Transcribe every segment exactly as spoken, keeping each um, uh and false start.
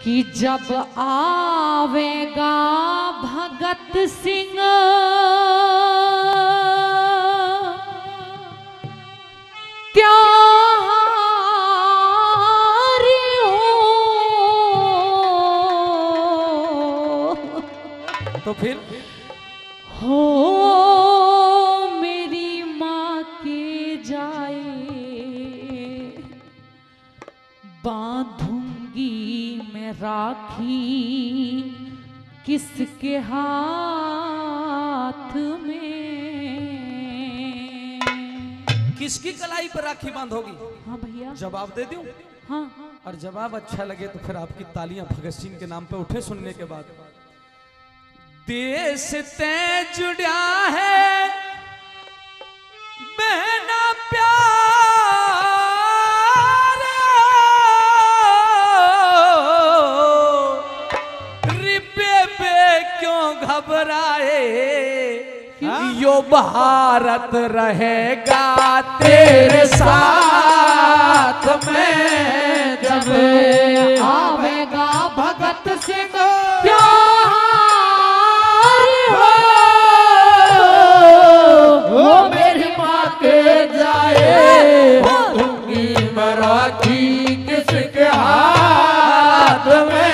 कि जब आवेगा भगत सिंह त्योहार हो तो फिर हो मेरी माँ के जाए बांधूंगी मैं राखी किसके हाथ में। किसकी कलाई पर राखी बांधोगी? हाँ भैया जवाब दे दूं? हाँ और जवाब अच्छा लगे तो फिर आपकी तालियां भगत सिंह के नाम पे उठे सुनने के बाद। देश ते जुड़ा है बहना प्यार रिपे पे क्यों घबराए यो भारत रहेगा तेरे साथ में जब आवेगा भगत सिंह त्योहार हो वो मेरी माँ के जाए बांधूंगी मैं राखी किसके हाथ में।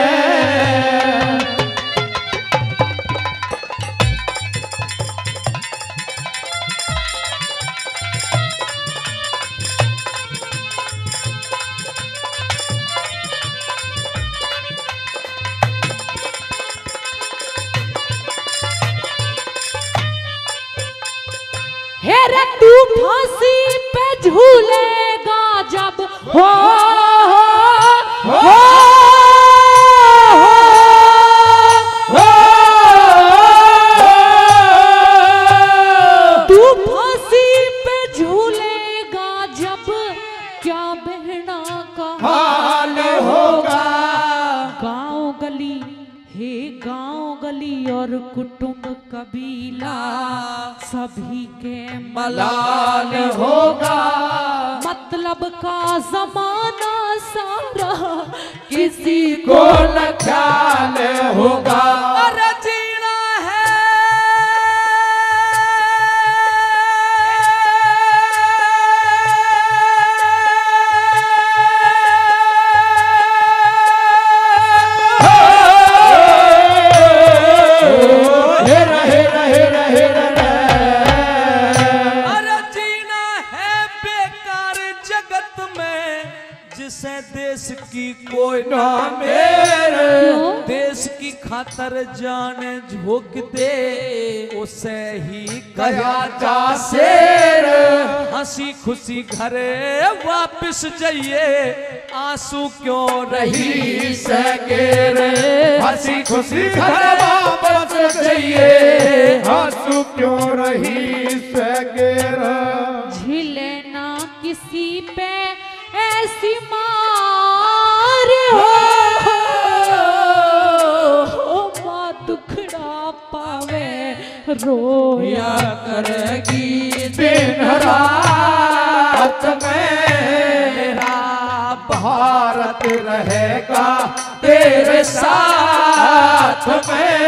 हेरे तू फांसी पे झूलेगा जब हो हो हो तू फांसी पे झूलेगा जब क्या बहना का हाल होगा। गांव गली हे गांव गली और कुटुंब कबीला सभी के मलाल होगा। मतलब का जमाना सारा किसी को न ख्याल होगा। अरे जीना है जिसे देश की कोई ना मेरे देश की खातर जाने झोंक दे उसे ही कहा जा शेर। हंसी खुशी घरे वापस जाइए आंसू क्यों रही सके रे हंसी खुशी घर वापस जाइए आंसू क्यों रही सके रे। झिले ना किसी पे ऐसी मार हो माँ दुखड़ा पावे रोया करेगी दिन रात मेरा भारत रहेगा तेरे साथ में।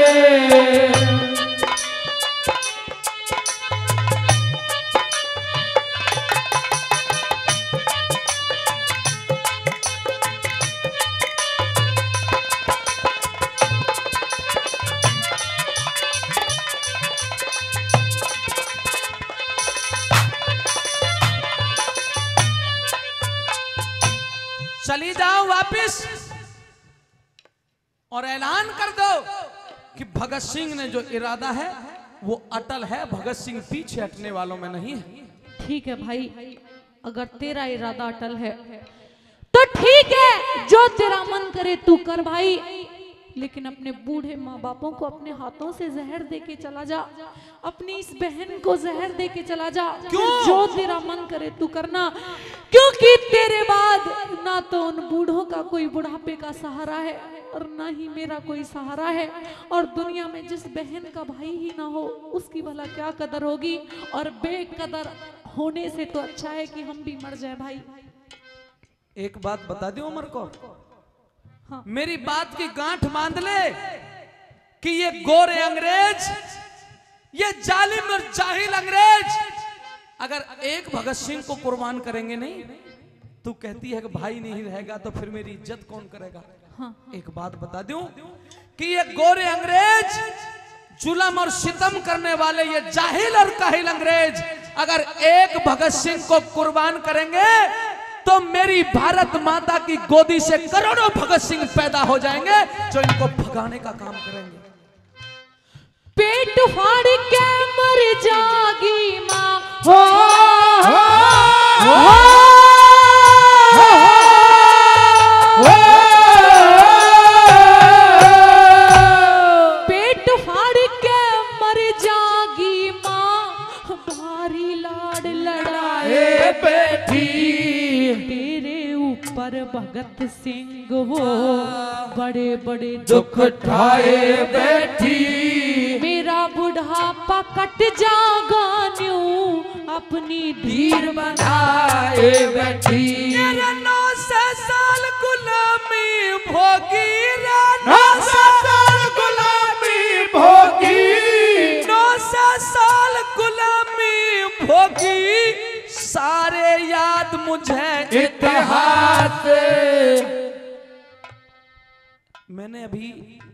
चली जाओ वापिस और ऐलान कर दो कि भगत सिंह ने जो इरादा है वो अटल है। भगत सिंह पीछे हटने वालों में नहीं है। ठीक है भाई अगर तेरा इरादा अटल है तो ठीक है जो तेरा मन करे तू कर भाई लेकिन अपने बूढ़े माँ बापों को अपने हाथों से जहर दे के चला जा अपनी इस बहन को जहर दे के चला जा। क्यों? जो तेरा मन करे तू करना क्योंकि तेरे बाद ना तो उन बूढ़ों का कोई बुढ़ापे का सहारा है और ना ही मेरा कोई सहारा है और दुनिया में जिस बहन का भाई ही ना हो उसकी भला क्या कदर होगी। और बेकदर होने से तो अच्छा है कि हम भी मर जाए भाई। एक बात बता दी उमर को, हाँ। मेरी बात की गांठ बांध ले कि ये गोरे अंग्रेज, ये जालिम और जाहिल अंग्रेज अगर एक भगत सिंह को कुर्बान करेंगे नहीं, तू कहती है कि भाई नहीं रहेगा तो फिर मेरी इज्जत कौन करेगा? हाँ। एक बात बता दूं कि ये गोरे अंग्रेज, जुल्म और सितम करने वाले ये जाहिल और काहिल अंग्रेज अगर एक भगत सिंह को कुर्बान करेंगे तो मेरी भारत माता की गोदी से करोड़ों भगत सिंह पैदा हो जाएंगे जो इनको भगाने का काम करेंगे। पेट फाड़ के मर जागी माँ हो, हो, हो, हो, पेट फाड़ के मर जागी माँ, भारी लाड लड़ाए बैठी तेरे ऊपर भगत सिंह वो बड़े बड़े दुख ठाए बैठी, मेरा बुढ़ापा कट जागा न्यू अपनी धीर बनाए बैठी। मेरे नौ सौ साल गुलामी भोगी रे, नौ सौ साल गुलामी भोगी, नौ सौ साल गुलामी भोगी, सारे याद मुझे इतिहास। मैंने अभी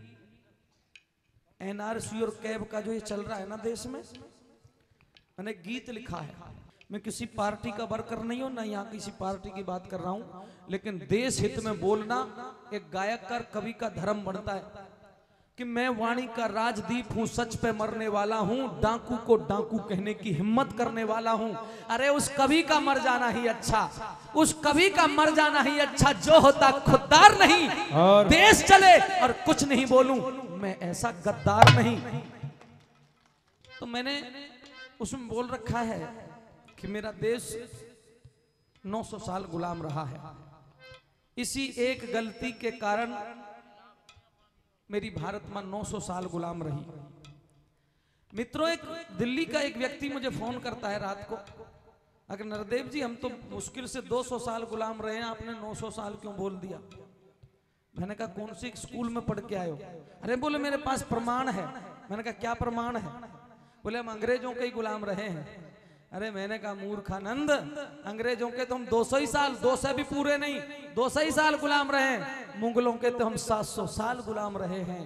एनआरसी और कैब का जो ये चल रहा है ना देश में, मैंने गीत लिखा है। मैं किसी पार्टी का वर्कर नहीं हूं, ना यहाँ किसी पार्टी की बात कर रहा हूं, लेकिन देश हित में बोलना एक गायककार कवि का धर्म बनता है कि मैं वाणी का राजदीप हूं, सच पे मरने वाला हूं, डाकू को डाकू कहने की हिम्मत करने वाला हूं। अरे उस कवि का मर जाना ही अच्छा, उस कवि का मर जाना ही अच्छा जो होता खुददार नहीं और देश चले और कुछ नहीं बोलूं, मैं ऐसा गद्दार नहीं। तो मैंने उसमें बोल रखा है कि मेरा देश नौ सौ साल गुलाम रहा है, इसी एक गलती के कारण मेरी भारत मां नौ सौ साल गुलाम रही। मित्रों, एक दिल्ली का एक व्यक्ति मुझे फोन करता है रात को, अगर नरदेव जी हम तो मुश्किल से दो सौ साल गुलाम रहे हैं, आपने नौ सौ साल क्यों बोल दिया? मैंने कहा कौन सी स्कूल में पढ़ के आए हो? अरे बोले मेरे पास प्रमाण है। मैंने कहा क्या प्रमाण है? बोले हम अंग्रेजों के ही गुलाम रहे हैं। अरे मैंने कहा मूर्खानंद, अंग्रेजों के तो हम दो सौ ही साल, दो सौ भी पूरे नहीं, दो सौ ही साल गुलाम रहे हैं। मुगलों के तो हम सात सौ साल गुलाम रहे हैं।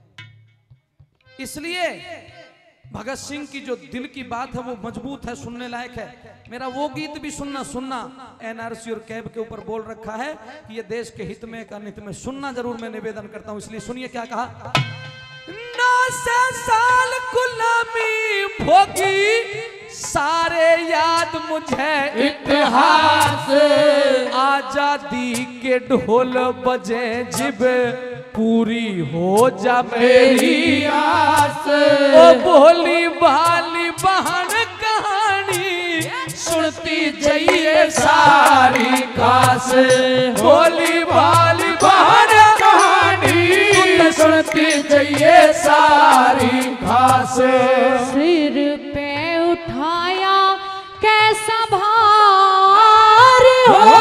इसलिए भगत सिंह की जो दिल की बात है वो मजबूत है, सुनने लायक है। मेरा वो गीत भी सुनना सुनना एनआरसी और कैब के ऊपर बोल रखा है कि ये देश के हित में, का हित में सुनना जरूर मैं निवेदन करता हूं। इसलिए सुनिए क्या कहा। नौ सौ साल गुलामी भोगी, सारे याद मुझे इतिहास। आजादी के ढोल बजे जिब पूरी हो जा मेरी आस। ओ भोली भाली बहन कहानी सुनती जाइए सारी खास। भोली भाली बहन कहानी सुनती जाइए सारी खास। सिर पे उठाया कैसा भार हो,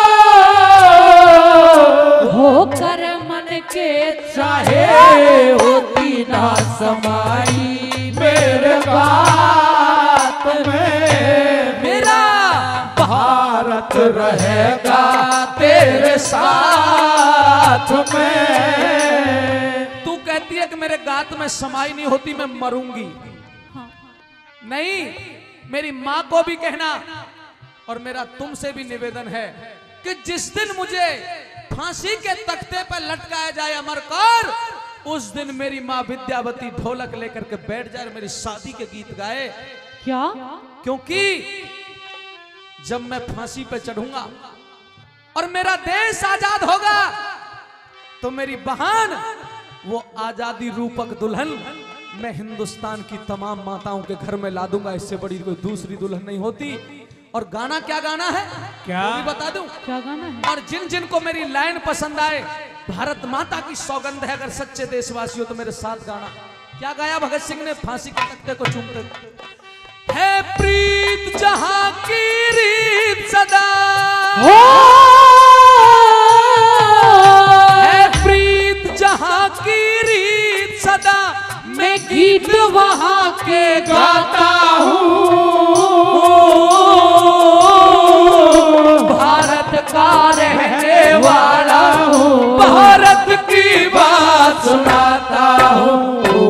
होकर मन के चाहे होती ना समाई मेरे बात में, मेरा भारत रहेगा तेरे साथ में। तू कहती है कि मेरे गात में समाई नहीं होती, मैं मरूंगी। हाँ। नहीं, मेरी मां को भी कहना और मेरा तुमसे भी निवेदन है कि जिस दिन मुझे फांसी के तख्ते पर लटकाया जाए अमरकौर, उस दिन मेरी मां विद्यावती ढोलक लेकर के बैठ जाए, मेरी शादी के गीत गाए। क्या? क्योंकि जब मैं फांसी पे चढ़ूंगा और मेरा देश आजाद होगा तो मेरी बहन, वो आजादी रूपक दुल्हन मैं हिंदुस्तान की तमाम माताओं के घर में ला दूंगा। इससे बड़ी कोई दूसरी दुल्हन नहीं होती। और गाना क्या गाना है क्या? वो भी बता दूं। क्या गाना है? और जिन जिन को मेरी लाइन पसंद आए, भारत माता की सौगंध है, अगर सच्चे देशवासी हो तो मेरे साथ गाना। क्या गाया भगत सिंह ने फांसी के तख्ते को चूमते? है प्रीत जहां की रीत सदा, हो है गीत वहाँ के गाता हूँ, भारत का रहने वाला हूँ, भारत की बात सुनाता हूँ।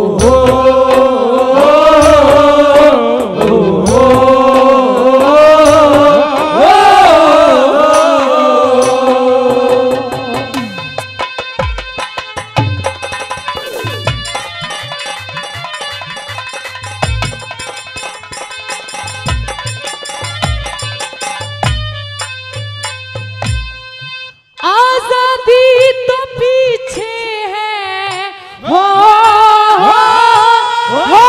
आजादी तो पीछे है, हो हो हो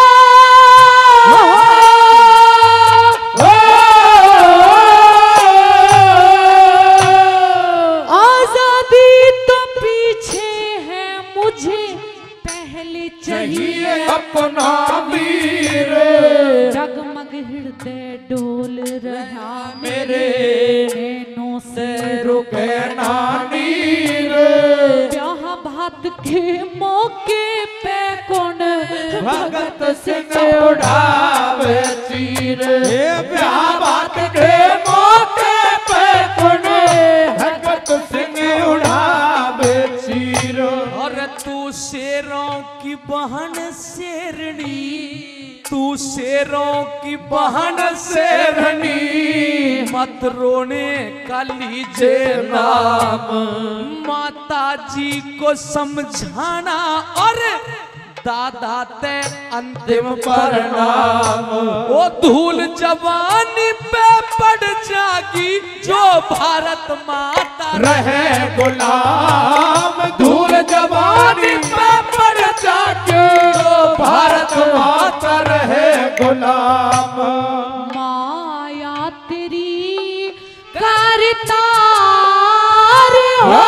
आजादी तो पीछे है, मुझे पहले चाहिए अपना वीर, जगमग हृदय डोल रहा मेरे नैनों से रुके ना नीर, ब्याह बात के मौके पे कौन भगत सिंह उड़ावे तीर, ब्याह बात के मौके पे कौन भगत सिंह उड़ावे तीर। और तू शेरों की बहन शेरनी, तू शेरों की बहन शेरनी, मत रोने का लीजे नाम, माता जी को समझाना और दादा ते अंतिम प्रणाम। वो धूल जवानी पे पड़ जागी जो भारत माता रहे गुलाम, धूल जवानी पे पड़ जाके जो भारत माता रहे गुलाम। माया तेरी करतार हो,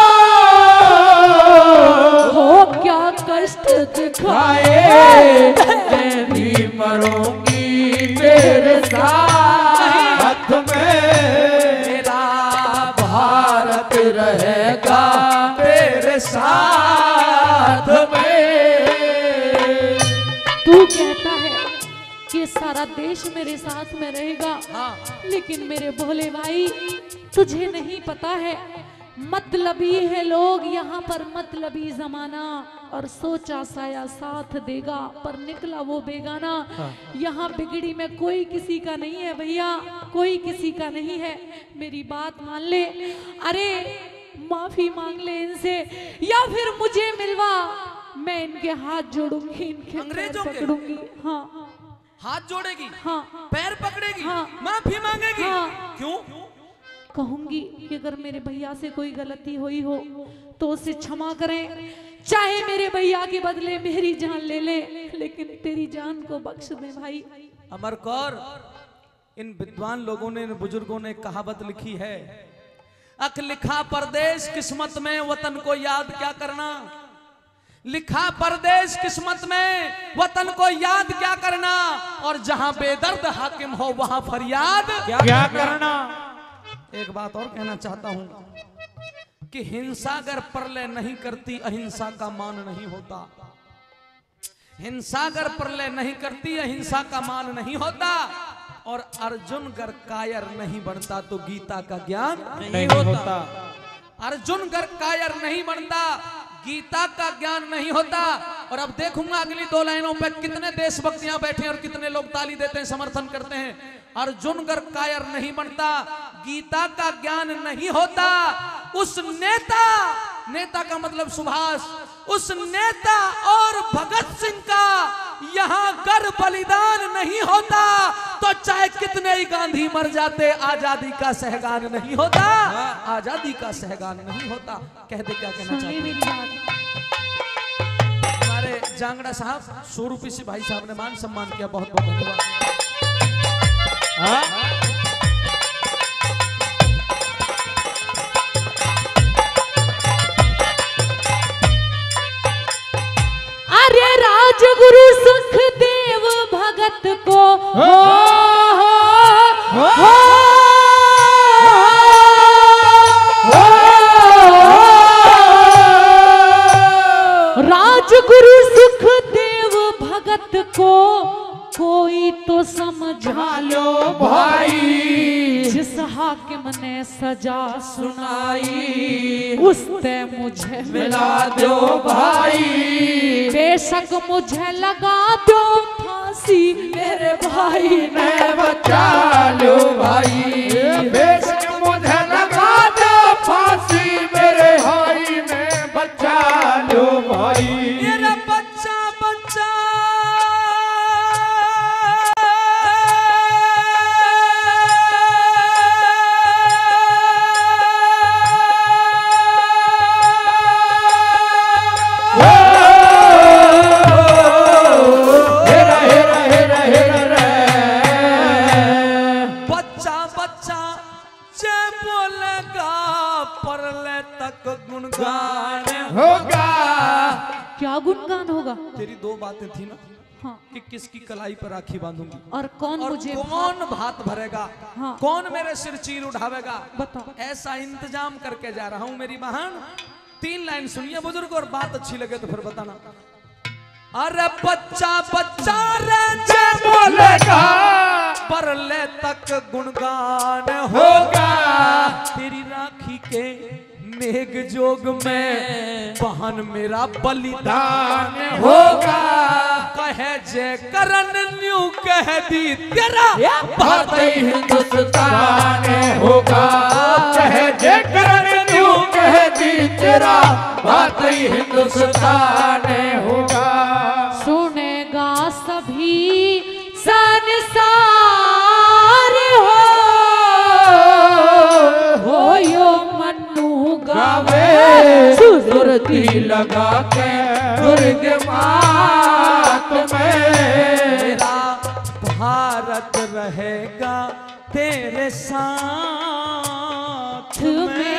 हो क्या कष्ट दिखाए, मैं भी मरूंगी तेरे साथ में, मेरा भारत रहेगा तेरे साथ में। तू कहता है कि सारा देश मेरे साथ में रहेगा, हाँ। लेकिन मेरे भोले भाई तुझे नहीं पता है, मतलबी है लोग यहाँ पर, मतलबी जमाना, और सोचा साया साथ देगा पर निकला वो बेगाना। हाँ। यहाँ बिगड़ी में कोई किसी का नहीं है भैया, कोई किसी का नहीं है, मेरी बात मान ले, अरे माफी मांग ले इनसे या फिर मुझे मिलवा, मैं इनके हाथ जोड़ूंगी, इनके अंग्रेजों पैर के? पकड़ूंगी। हाँ हाथ जोड़ेगी, हाँ पैर पकड़ेगी, हाँ। माफी मांगेगी, हाँ। क्यों? कहूंगी कि अगर मेरे भैया से कोई गलती हुई हो तो उसे क्षमा करें, चाहे मेरे भैया के बदले मेरी जान ले ले, लेकिन तेरी जान को बख्श दे भाई। अमर कौर, इन विद्वान लोगों ने, इन बुजुर्गों ने कहावत लिखी है, अख लिखा परदेश किस्मत में वतन को याद क्या करना, लिखा परदेश किस्मत में वतन को याद क्या करना, और जहां बेदर्द हाकिम हो वहां फरियाद क्या, क्या करना। एक बात और कहना चाहता हूं कि हिंसा अगर प्रलय नहीं करती अहिंसा का मान नहीं होता, हिंसा अगर प्रलय नहीं करती अहिंसा का मान नहीं होता, और अर्जुन अगर कायर नहीं बनता तो गीता का ज्ञान नहीं, नहीं होता, होता। अर्जुन अगर कायर नहीं बनता गीता का ज्ञान नहीं होता। और अब देखूंगा अगली दो लाइनों पे कितने देशभक्त यहां बैठे हैं और कितने लोग ताली देते हैं, समर्थन करते हैं। अर्जुन अगर कायर नहीं बनता, गीता का ज्ञान नहीं होता, उस नेता, नेता का मतलब सुभाष, उस नेता और भगत सिंह का यहाँ कर बलिदान नहीं होता तो चाहे कितने ही गांधी मर जाते आजादी का सहगान नहीं होता, आजादी का सहगान नहीं होता। कह दे क्या कहना चाहते हैं। हमारे जांगड़ा साहब सौ रुपये से भाई साहब ने मान सम्मान किया, बहुत बहुत धन्यवाद। अरे राजगुरु सुखदेव भगत को हो, हो, हो, हो, राजगुरु सुखदेव सजा सुनाई उससे मुझे मिला दो भाई, बेशक मुझे लगा दो फांसी मेरे भाई ने बचा लो भाई, बेशक मुझे लगा दो फांसी मेरे भाई ने बचा लो भाई। मेरा बच्चा बच्चा क्या गुणगान होगा? तेरी दो बातें थी ना, हाँ। कि किसकी कलाई पर राखी बांधूंगी और कौन और मुझे कौन भात भरेगा, हाँ। कौन मेरे सिर चीर उठावेगा, बताओ। ऐसा इंतजाम करके जा रहा हूं मेरी बहन। तीन लाइन सुनिए बुजुर्ग, और बात अच्छी लगे तो फिर बताना। अरे बच्चा बच्चा रे जे बोलेगा परले तक गुणगान होगा, तेरी राखी के मेघ जोग में बहन मेरा बलिदान होगा। कहे जय करण न्यू कह दी तेरा भारत हिंदुस्तान होगा, कहे जय करण न्यू कह दी तेरा भारत हिंदुस्तान होगा। सुनेगा सभी संसार हो, हो यो मन्नू गावे सुरती लगा के दुर्ग मात में, मेरा भारत रहेगा तेरे साथ में।